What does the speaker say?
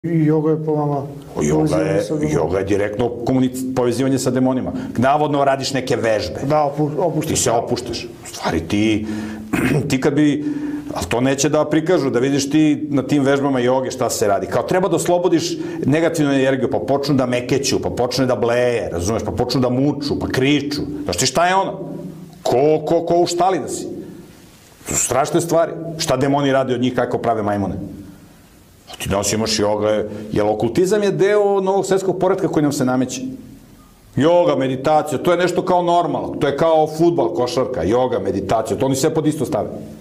I joga je po vama... Joga je direktno povezivanje sa demonima. Navodno radiš neke vežbe. Da, opuštaš. Ti se opuštaš. U stvari ti kad bi... Ali to neće da prikažu, da vidiš ti na tim vežbama joge šta se radi. Kao treba da oslobodiš negativnu energiju, pa počnu da mekeću, pa počne da bleje, razumeš, pa počnu da muču, pa kriču. Znaš ti šta je ono? Ko u štali da si? To su strašne stvari. Šta demoni radi od njih, kako prave majmune? Ti danas imaš joga, jer okultizam je deo novog svetskog poretka koji nam se nameće. Joga, meditacija, to je nešto kao normalno, to je kao fudbal, košarka, joga, meditacija, to oni sve pod isto stave.